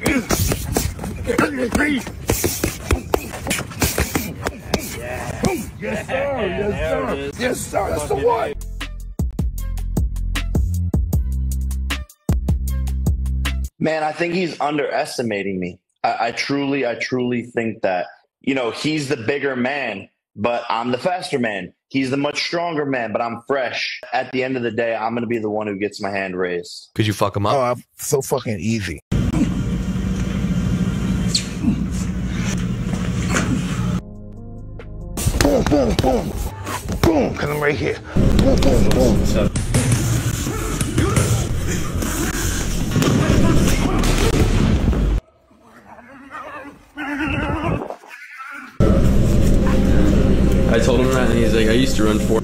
Yes, sir. Yes, sir. Yes, sir. That's the one. Man, I think he's underestimating me. I truly think that, you know, he's the bigger man, but I'm the faster man. He's the much stronger man, but I'm fresh. At the end of the day, I'm going to be the one who gets my hand raised. Could you fuck him up? Oh, so fucking easy. Boom, boom, boom. Boom, because I'm right here. Boom, boom, boom. I told him that, and he's like, I used to run 4.